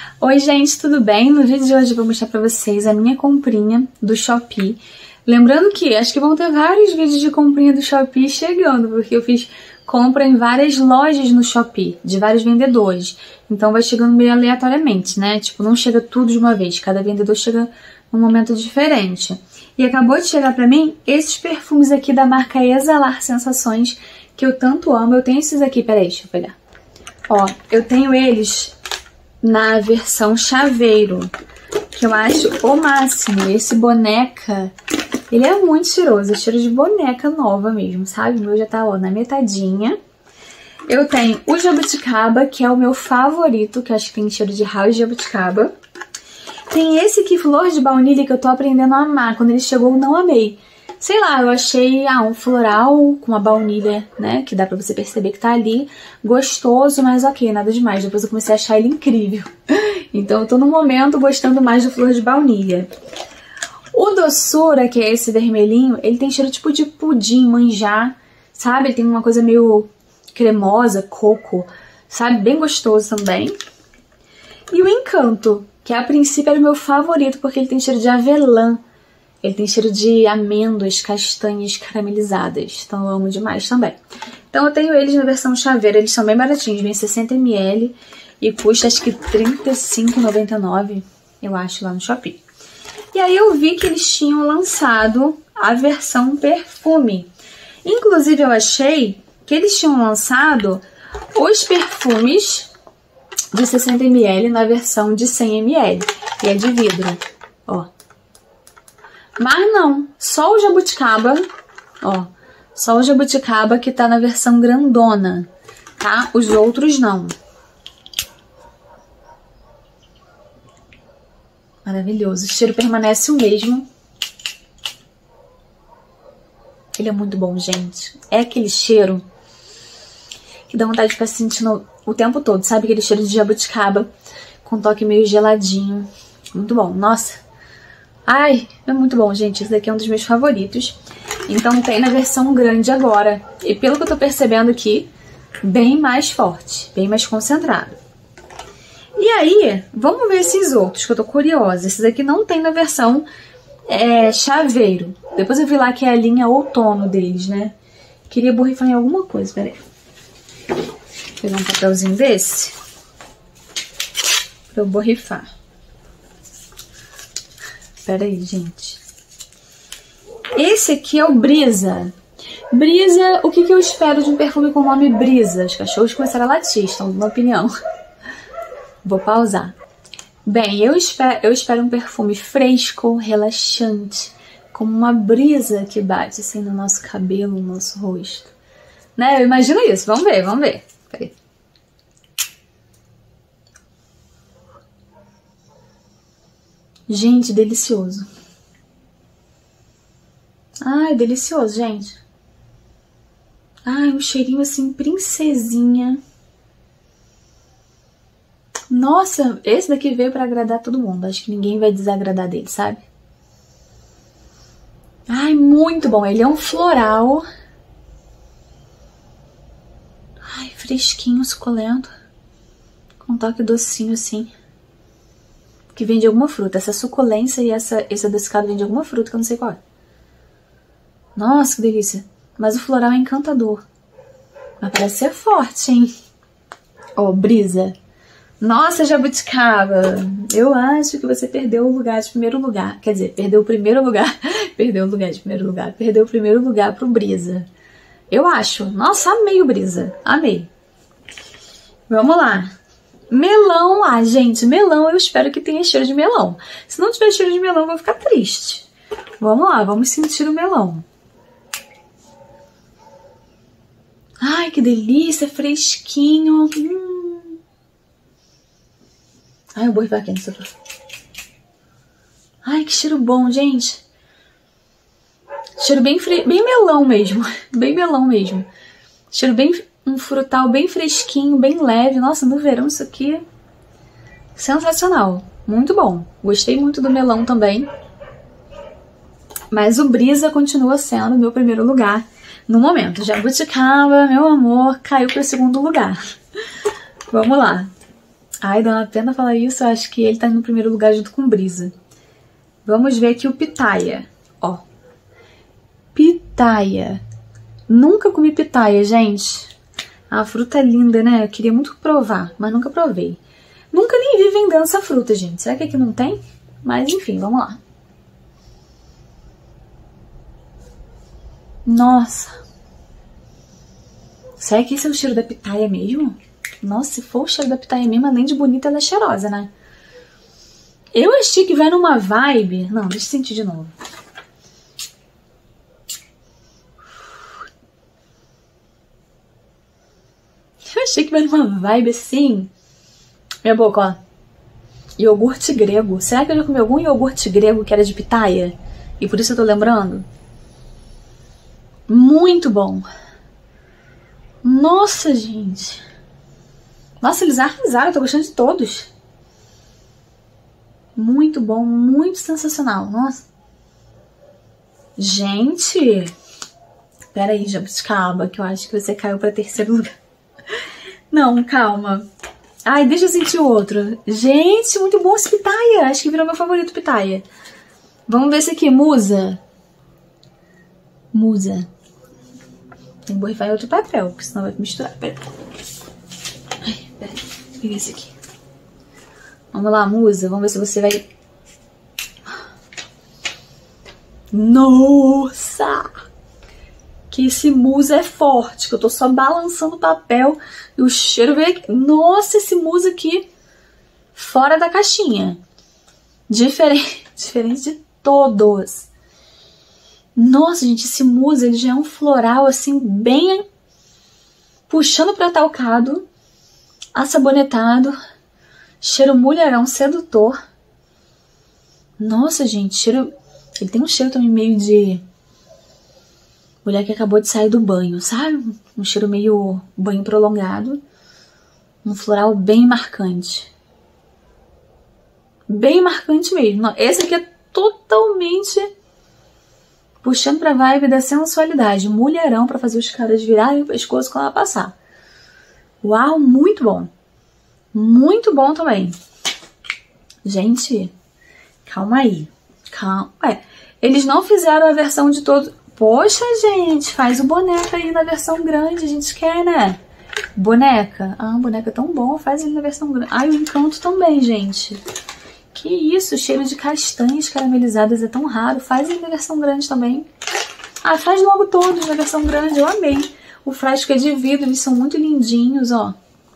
Oi gente, tudo bem? No vídeo de hoje eu vou mostrar pra vocês a minha comprinha do Shopee. Lembrando que acho que vão ter vários vídeos de comprinha do Shopee chegando, porque eu fiz compra em várias lojas no Shopee, de vários vendedores. Então vai chegando meio aleatoriamente, né? Tipo, não chega tudo de uma vez, cada vendedor chega num momento diferente. E acabou de chegar pra mim esses perfumes aqui da marca Exalar Sensações, que eu tanto amo. Eu tenho esses aqui, peraí, deixa eu pegar. Ó, eu tenho eles na versão chaveiro, que eu acho o máximo. Esse boneca, ele é muito cheiroso, é cheiro de boneca nova mesmo, sabe? O meu já tá, ó, na metadinha. Eu tenho o jabuticaba, que é o meu favorito, que eu acho que tem cheiro de house de jabuticaba. Tem esse aqui, flor de baunilha, que eu tô aprendendo a amar. Quando ele chegou, eu não amei. Sei lá, eu achei um floral com a baunilha, né? Que dá pra você perceber que tá ali. Gostoso, mas ok, nada demais. Depois eu comecei a achar ele incrível. Então eu tô no momento gostando mais do flor de baunilha. O doçura, que é esse vermelhinho, ele tem cheiro tipo de pudim, manjar, sabe? Ele tem uma coisa meio cremosa, coco, sabe? Bem gostoso também. E o encanto, que a princípio era o meu favorito, porque ele tem cheiro de avelã. Ele tem cheiro de amêndoas, castanhas caramelizadas. Então eu amo demais também. Então eu tenho eles na versão chaveira. Eles são bem baratinhos. Vem 60 ml e custa acho que R$35,99, eu acho, lá no Shopee. E aí eu vi que eles tinham lançado a versão perfume. Inclusive eu achei que eles tinham lançado os perfumes de 60 ml na versão de 100 ml. E é de vidro, ó. Mas não, só o jabuticaba, ó, só o jabuticaba que tá na versão grandona, tá? Os outros não. Maravilhoso, o cheiro permanece o mesmo. Ele é muito bom, gente. É aquele cheiro que dá vontade de ficar sentindo o tempo todo, sabe? Aquele cheiro de jabuticaba com toque meio geladinho. Muito bom, nossa. Ai, é muito bom, gente. Esse daqui é um dos meus favoritos. Então tem na versão grande agora. E pelo que eu tô percebendo aqui, bem mais forte, bem mais concentrado. E aí, vamos ver esses outros, que eu tô curiosa. Esses aqui não tem na versão chaveiro. Depois eu vi lá que é a linha outono deles, né? Queria borrifar em alguma coisa, peraí. Vou pegar um papelzinho desse pra eu borrifar. Pera aí, gente. Esse aqui é o Brisa. Brisa, o que eu espero de um perfume com o nome Brisa? Os cachorros começaram a latir, estão dando uma opinião. Vou pausar. Bem, eu espero um perfume fresco, relaxante, como uma brisa que bate assim no nosso cabelo, no nosso rosto. Né? Eu imagino isso. Vamos ver, vamos ver. Peraí. Gente, delicioso. Ai, delicioso, gente. Ai, um cheirinho assim, princesinha. Nossa, esse daqui veio pra agradar todo mundo. Acho que ninguém vai desagradar dele, sabe? Ai, muito bom. Ele é um floral. Ai, fresquinho, suculento. Com um toque docinho assim. Que vem de alguma fruta. Essa suculência e esse adocicado vem de alguma fruta que eu não sei qual é. Nossa, que delícia. Mas o floral é encantador. Mas parece ser forte, hein? Ó, Brisa. Nossa, jabuticaba. Eu acho que você perdeu o lugar de primeiro lugar. Quer dizer, perdeu o primeiro lugar. Perdeu o lugar de primeiro lugar. Perdeu o primeiro lugar pro Brisa. Eu acho. Nossa, amei o Brisa. Amei. Vamos lá. Melão, gente, melão eu espero que tenha cheiro de melão. Se não tiver cheiro de melão, eu vou ficar triste. Vamos lá, vamos sentir o melão. Ai, que delícia, fresquinho. Ai, eu vou borrifar aqui nessa. Ai, que cheiro bom, gente. Cheiro bem melão mesmo. Bem melão mesmo. Cheiro bem... Um frutal bem fresquinho, bem leve. Nossa, no verão isso aqui... Sensacional. Muito bom. Gostei muito do melão também. Mas o Brisa continua sendo o meu primeiro lugar no momento. Jabuticaba, meu amor, caiu para o segundo lugar. Vamos lá. Ai, dá uma pena falar isso, eu acho que ele tá no primeiro lugar junto com o Brisa. Vamos ver aqui o pitaia. Ó. Pitaia. Nunca comi pitaia, gente. A fruta é linda, né? Eu queria muito provar, mas nunca provei. Nunca nem vi vendendo essa fruta, gente. Será que aqui não tem? Mas enfim, vamos lá. Nossa. Será que esse é o cheiro da pitaia mesmo? Nossa, se for o cheiro da pitaia mesmo, além de bonita, ela é cheirosa, né? Eu achei que vai numa vibe... Não, deixa eu sentir de novo. Eu achei que vai numa vibe assim... Minha boca, ó. Iogurte grego. Será que eu já comi algum iogurte grego que era de pitaia? E por isso eu tô lembrando? Muito bom. Nossa, gente. Nossa, eles arrasaram. Eu tô gostando de todos. Muito bom. Muito sensacional. Nossa. Gente. Pera aí, jabuticaba, que eu acho que você caiu pra terceiro lugar. Não, calma. Ai, deixa eu sentir o outro. Gente, muito bom esse pitaia. Acho que virou meu favorito pitaia. Vamos ver esse aqui, musa. Musa. Tem que borrifar em outro papel, porque senão vai misturar. Pera. Ai, pera. Peguei esse aqui. Vamos lá, musa. Vamos ver se você vai... Nossa! Que esse musa é forte, que eu tô só balançando o papel e o cheiro veio aqui. Nossa, esse musa aqui fora da caixinha. Diferente de todos. Nossa, gente, esse musa, ele já é um floral, assim, bem puxando pra talcado, assabonetado, cheiro mulherão, sedutor. Nossa, gente, cheiro... Ele tem um cheiro também meio de... mulher que acabou de sair do banho, sabe? Um cheiro meio banho prolongado. Um floral bem marcante. Bem marcante mesmo. Esse aqui é totalmente... puxando pra vibe da sensualidade. Mulherão pra fazer os caras virarem o pescoço quando ela passar. Uau, muito bom. Muito bom também. Gente, calma aí. Calma. Eles não fizeram a versão de todo... Poxa, gente, faz o boneca aí na versão grande. A gente quer, né? Boneca. Ah, boneca é tão bom. Faz ele na versão grande. Ai, o encanto também, gente. Que isso, cheiro de castanhas caramelizadas é tão raro. Faz ele na versão grande também. Ah, faz logo todos na versão grande. Eu amei. O frasco é de vidro, eles são muito lindinhos, ó.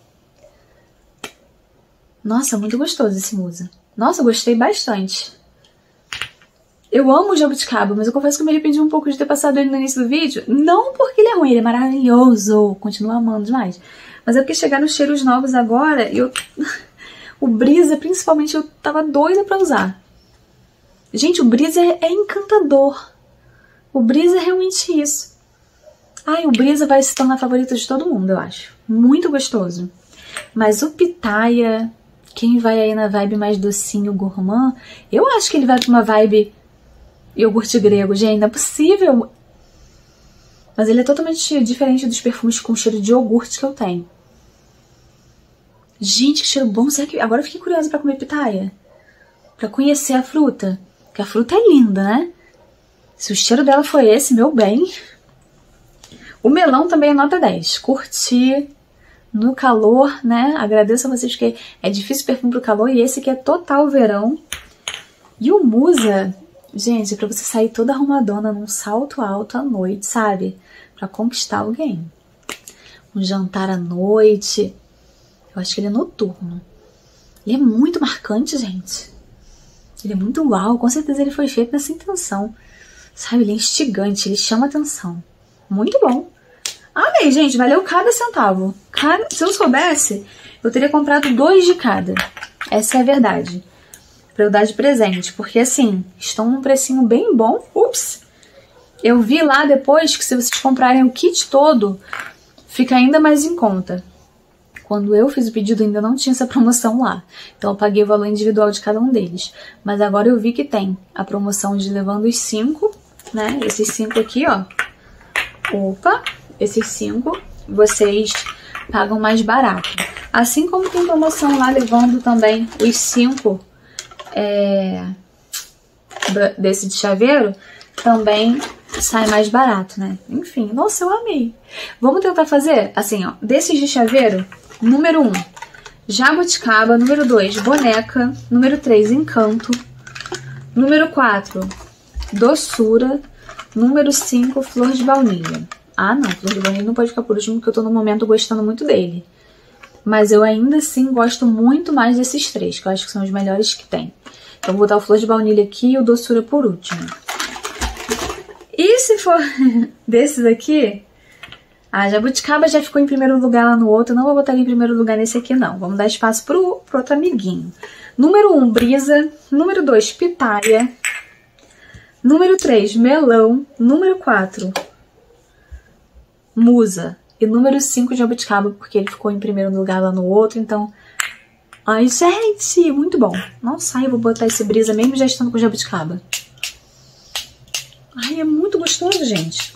Nossa, muito gostoso esse musa. Nossa, eu gostei bastante. Eu amo o jabuticaba, mas eu confesso que eu me arrependi um pouco de ter passado ele no início do vídeo. Não porque ele é ruim, ele é maravilhoso. Continuo amando demais. Mas é porque chegaram cheiros novos agora e eu... O Brisa, principalmente, eu tava doida pra usar. Gente, o Brisa é encantador. O Brisa é realmente isso. Ai, o Brisa vai se tornar favorito de todo mundo, eu acho. Muito gostoso. Mas o pitaia, quem vai aí na vibe mais docinho, gourmand, eu acho que ele vai pra uma vibe iogurte grego. Gente, não é possível. Mas ele é totalmente diferente dos perfumes com cheiro de iogurte que eu tenho. Gente, que cheiro bom. Será que... Agora eu fiquei curiosa pra comer pitaia. Pra conhecer a fruta. Porque a fruta é linda, né? Se o cheiro dela foi esse, meu bem. O melão também é nota 10. Curti no calor, né? Agradeço a vocês porque é difícil perfume pro calor. E esse aqui é total verão. E o musa, gente, é pra você sair toda arrumadona num salto alto à noite, sabe? Pra conquistar alguém. Um jantar à noite... Eu acho que ele é noturno. Ele é muito marcante, gente. Ele é muito uau. Com certeza ele foi feito nessa intenção. Sabe, ele é instigante, ele chama atenção. Muito bom. Amei, gente. Valeu cada centavo. Se eu soubesse, eu teria comprado 2 de cada. Essa é a verdade. Pra eu dar de presente. Porque, assim, estão num precinho bem bom. Ups! Eu vi lá depois que se vocês comprarem o kit todo, fica ainda mais em conta. Quando eu fiz o pedido ainda não tinha essa promoção lá. Então eu paguei o valor individual de cada um deles. Mas agora eu vi que tem a promoção de levando os 5, né? Esses 5 aqui, ó. Opa! Esses 5 vocês pagam mais barato. Assim como tem promoção lá levando também os 5 desse de chaveiro, também sai mais barato, né? Enfim, nossa, eu amei. Vamos tentar fazer, assim, ó, desses de chaveiro, número 1, jabuticaba, número 2, boneca, número 3, encanto, número 4, doçura, número 5, flor de baunilha. Ah, não, flor de baunilha não pode ficar por último, porque eu tô no momento gostando muito dele. Mas eu ainda assim gosto muito mais desses 3, que eu acho que são os melhores que tem. Então vou botar o flor de baunilha aqui e o doçura por último. E se for desses aqui, a jabuticaba já ficou em primeiro lugar lá no outro, não vou botar ele em primeiro lugar nesse aqui não. Vamos dar espaço pro outro amiguinho. Número 1, brisa. Número 2, pitaia. Número 3, melão. Número 4, musa. E número 5, jabuticaba, porque ele ficou em primeiro lugar lá no outro, então... Ai, gente, muito bom. Nossa, eu vou botar esse brisa mesmo já estando com jabuticaba. Ai, é muito gostoso, gente.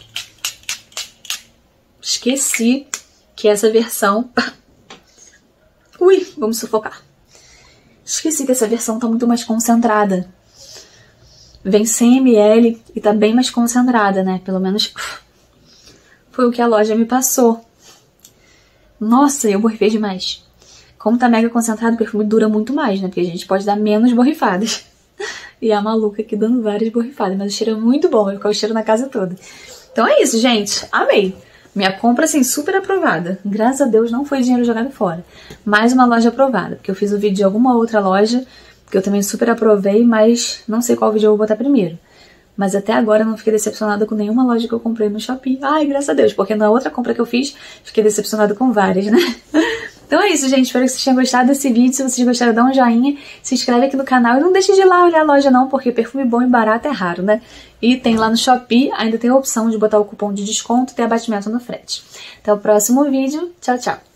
Esqueci que essa versão... Ui, vamos sufocar. Esqueci que essa versão tá muito mais concentrada. Vem 100 ml e tá bem mais concentrada, né? Pelo menos foi o que a loja me passou. Nossa, eu borrifei demais. Como tá mega concentrado, o perfume dura muito mais, né? Porque a gente pode dar menos borrifadas. E a maluca aqui dando várias borrifadas. Mas o cheiro é muito bom, vai ficar o cheiro na casa toda. Então é isso, gente. Amei. Minha compra, assim, super aprovada. Graças a Deus não foi dinheiro jogado fora. Mais uma loja aprovada. Porque eu fiz o vídeo de alguma outra loja que eu também super aprovei, mas não sei qual vídeo eu vou botar primeiro. Mas até agora eu não fiquei decepcionada com nenhuma loja que eu comprei no Shopee. Ai, graças a Deus, porque na outra compra que eu fiz, fiquei decepcionada com várias, né? Então é isso, gente. Espero que vocês tenham gostado desse vídeo. Se vocês gostaram, dá um joinha, se inscreve aqui no canal e não deixe de ir lá olhar a loja não, porque perfume bom e barato é raro, né? E tem lá no Shopee, ainda tem a opção de botar o cupom de desconto e ter abatimento no frete. Até o próximo vídeo. Tchau, tchau.